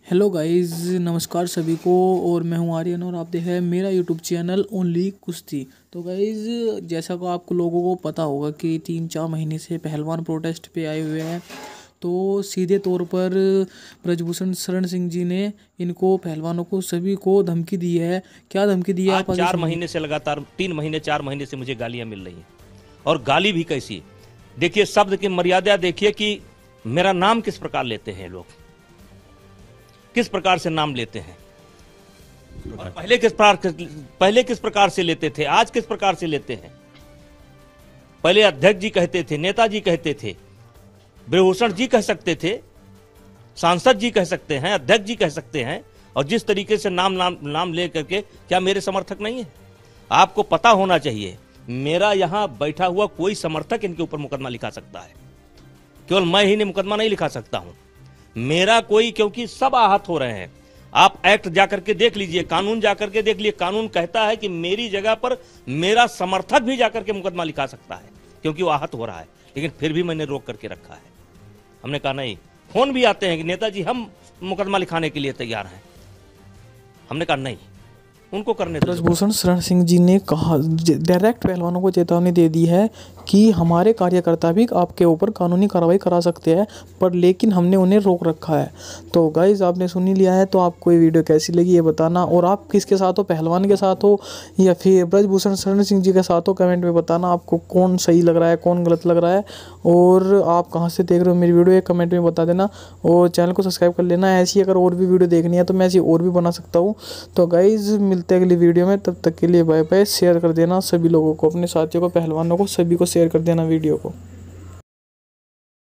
Hello guys, नमस्कार सभी को। और मैं हूं आर्यन और आप देख रहे हैं मेरा यूट्यूब चैनल ओनली कुश्ती। तो गाइस, जैसा कि आपको लोगों को पता होगा कि 3-4 महीने से पहलवान प्रोटेस्ट पे आए हुए हैं। तो सीधे तौर पर ब्रजभूषण शरण सिंह जी ने इनको पहलवानों को सभी को धमकी दी है। क्या धमकी दी है आज आप आगे 4 सुनिए। महीने से लगातार 3 महीने 4 महीने से मुझे गालियां मिल रही हैं, और गाली भी कैसी। देखिए, शब्द की मर्यादा देखिए कि मेरा नाम किस प्रकार लेते हैं लोग, किस प्रकार से नाम लेते हैं। और पहले किस प्रकार से लेते थे, आज किस प्रकार से लेते हैं। पहले अध्यक्ष जी कहते थे, नेताजी कहते थे, ब्रजभूषण जी कह सकते थे, सांसद जी कह सकते हैं, अध्यक्ष जी कह सकते हैं। और जिस तरीके से नाम ले करके, क्या मेरे समर्थक नहीं है? आपको पता होना चाहिए, मेरा यहां बैठा हुआ कोई समर्थक इनके ऊपर मुकदमा लिखा सकता है। केवल मैं ही ने मुकदमा नहीं लिखा सकता हूं, मेरा कोई, क्योंकि सब आहत हो रहे हैं। आप एक्ट जाकर के देख लीजिए, कानून जाकर के देख लीजिए। कानून कहता है कि मेरी जगह पर मेरा समर्थक भी जाकर के मुकदमा लिखा सकता है, क्योंकि वो आहत हो रहा है। लेकिन फिर भी मैंने रोक करके रखा है। हमने कहा नहीं। फोन भी आते हैं कि नेताजी हम मुकदमा लिखाने के लिए तैयार हैं। हमने कहा नहीं, उनको करने दो। ब्रजभूषण शरण सिंह जी ने कहा, डायरेक्ट पहलवानों को चेतावनी दे दी है कि हमारे कार्यकर्ता भी आपके ऊपर कानूनी कार्रवाई करा सकते हैं, पर लेकिन हमने उन्हें रोक रखा है। तो गाइज, आपने सुन ही लिया है। तो आपको ये वीडियो कैसी लगी ये बताना, और आप किसके साथ हो, पहलवान के साथ हो या फिर ब्रजभूषण शरण सिंह जी के साथ हो, कमेंट में बताना। आपको कौन सही लग रहा है, कौन गलत लग रहा है, और आप कहाँ से देख रहे हो मेरी वीडियो, ये कमेंट में बता देना। और चैनल को सब्सक्राइब कर लेना। ऐसी अगर और भी वीडियो देखनी है तो मैं ऐसी और भी बना सकता हूँ। तो गाइज, मिलते हैं अगली वीडियो में, तब तक के लिए बाय बाय। शेयर कर देना सभी लोगों को, अपने साथियों को, पहलवानों को, सभी को शेयर कर देना वीडियो को।